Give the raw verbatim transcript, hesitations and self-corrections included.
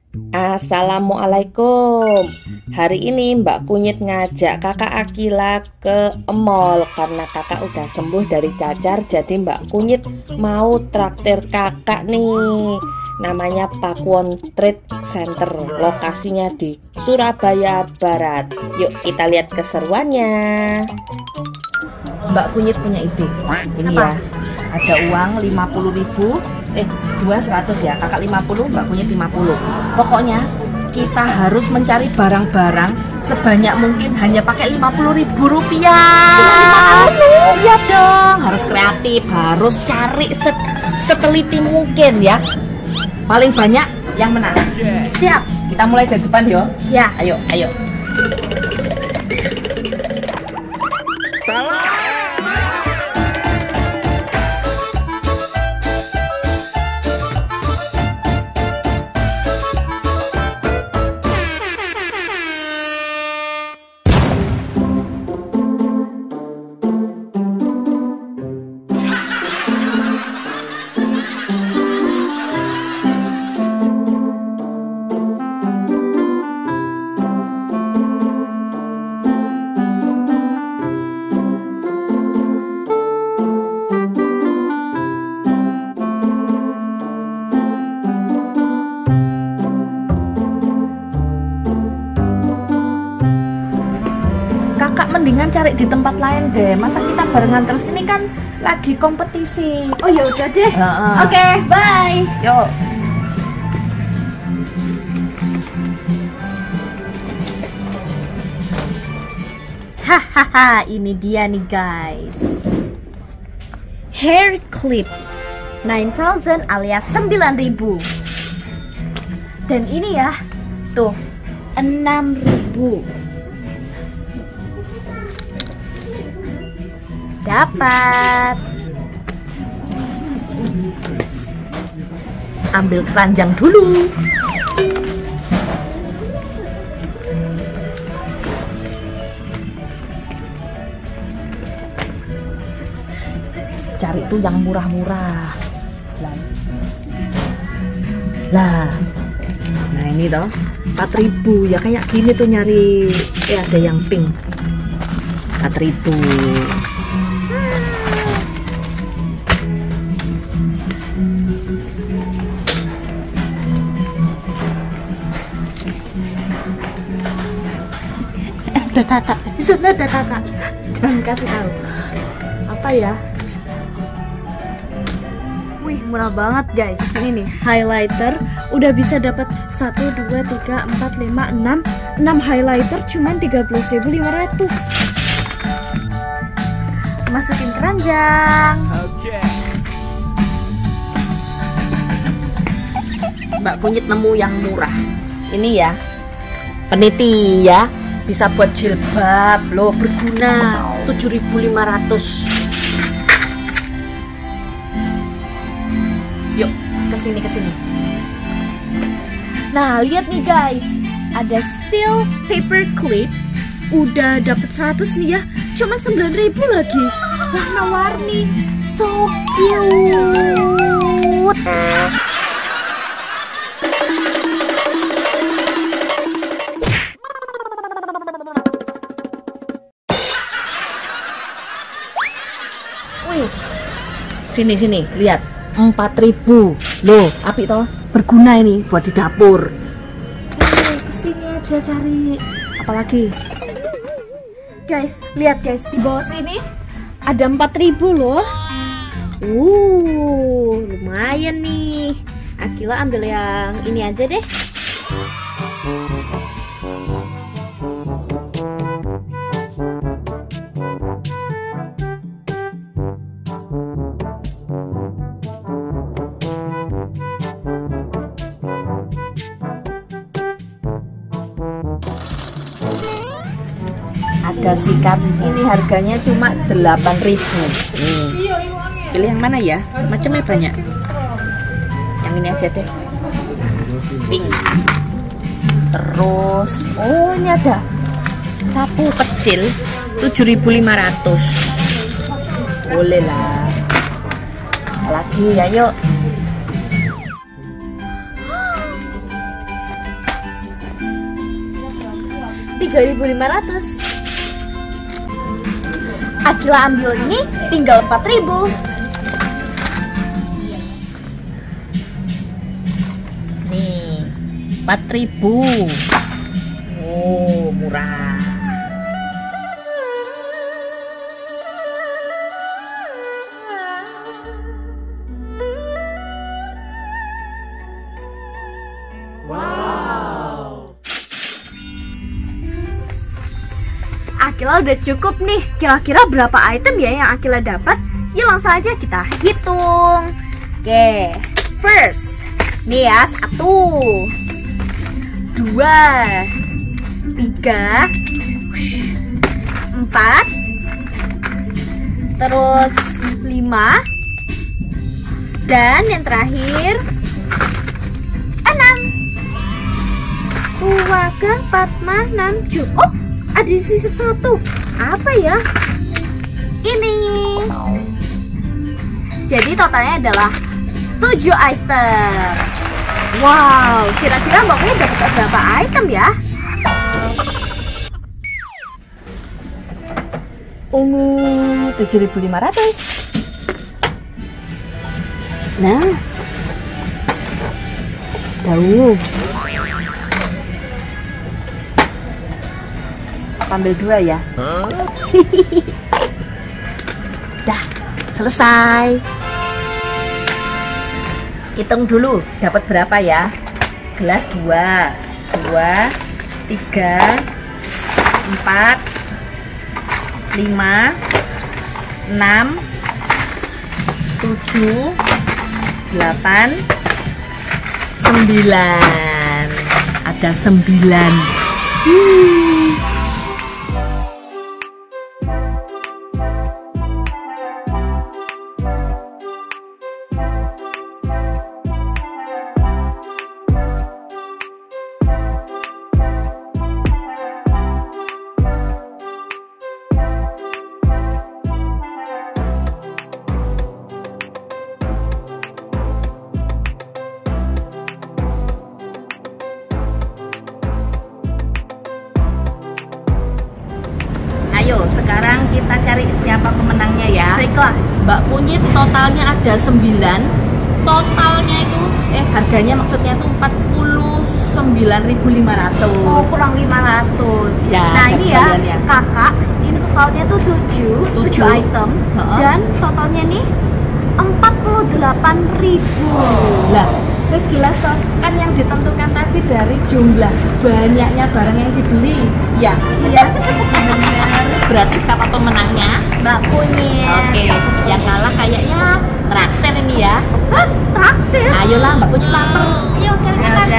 Assalamualaikum. Hari ini Mbak Kunyit ngajak kakak Akila ke mall karena kakak udah sembuh dari cacar. Jadi Mbak Kunyit mau traktir kakak nih. Namanya Pakuwon Trade Center. Lokasinya di Surabaya Barat. Yuk kita lihat keseruannya. Mbak Kunyit punya ide. Ini ya, ada uang lima puluh ribu. Eh, dua seratus ya, kakak lima puluh, Mbak Kunyit lima puluh. Pokoknya kita harus mencari barang-barang sebanyak mungkin hanya pakai lima puluh ribu rupiah. Cuma lima puluh? Iya dong, harus kreatif, harus cari set, seteliti mungkin ya. Paling banyak yang menang. Siap, kita mulai dari depan yo. Ya, ayo, ayo. Salah. Kakak mendingan cari di tempat lain deh. Masa kita barengan terus, ini kan lagi kompetisi. Oh ya udah deh. Uh -uh. Oke, okay, bye. Yuk. Hahaha, ini dia nih guys. Hair clip sembilan ribu alias sembilan ribu. Dan ini ya, tuh enam ribu. Dapat. Ambil keranjang dulu. Cari tuh yang murah-murah. Lah. Nah ini toh empat ribu ya, kayak gini tuh nyari. Eh ada yang pink. empat ribu. Ada kakak, di sana ada kakak. Jangan kasih tahu. Apa ya? Wih, murah banget guys. Ini nih, highlighter udah bisa dapat satu, dua, tiga, empat, lima, enam. enam highlighter cuman tiga belas ribu lima ratus. Masukin keranjang. Mbak Kunyit nemu yang murah. Ini ya, peniti ya. Bisa buat jilbab loh, berguna. Tujuh ribu lima ratus. Yuk kesini kesini. Nah lihat nih guys, ada steel paper clip. Udah dapat seratus nih ya, cuma sembilan ribu lagi. Warna-warni, so cute. Wih, sini sini lihat, empat ribu loh, api toh, berguna ini buat di dapur. Oke, kesini aja cari. Apalagi guys, lihat guys, di bawah sini ada empat ribu loh. Uh, lumayan nih. Akila ambil yang ini aja deh. Ada sikat, ini harganya cuma delapan ribu. Nih, pilih yang mana ya? Macamnya banyak. Yang ini aja deh, pink. Terus, oh ini ada sapu kecil tujuh ribu lima ratus. Boleh lah. Lagi ya, yuk. tiga ribu lima ratus. Akila ambil ini tinggal empat ribu. Nih, empat ribu. Oh, murah. Akila udah cukup nih. Kira-kira berapa item ya yang Akila dapat? Yuk langsung aja kita hitung. Oke, first nih ya, satu, dua, tiga, empat, terus lima, dan yang terakhir enam. Dua, empat, lima, enam, tujuh. Oh, ada sisa satu. Apa ya? Ini. Jadi totalnya adalah tujuh item. Wow, kira-kira Mbak Punya dapat berapa item ya? Ungu tujuh ribu lima ratus. Nah, jauh. Ambil dua ya. Dah, selesai. Hitung dulu dapat berapa ya? Gelas dua, dua, tiga, empat, lima, enam, tujuh, delapan, sembilan. Ada sembilan. Hmm. Ayo, sekarang kita cari siapa pemenangnya ya. Baiklah. Mbak Kunyit totalnya ada sembilan. Totalnya itu, eh harganya maksudnya itu empat puluh sembilan ribu lima ratus. Oh, kurang lima ratus. Ya, nah ini ya, ya, kakak, ini totalnya tuh tujuh, tujuh item. Uh-uh. Dan totalnya nih empat puluh delapan ribu. Lah, terus jelas toh, kan yang ditentukan tadi dari jumlah banyaknya barang yang dibeli. Ya, Iya sih, benar. berarti siapa pemenangnya? Mbak Kunyit. Oke, yang kalah kayaknya traktir ini ya. Hah, traktir? Ayolah Mbak Kunyit lapar. Ayo cari makan.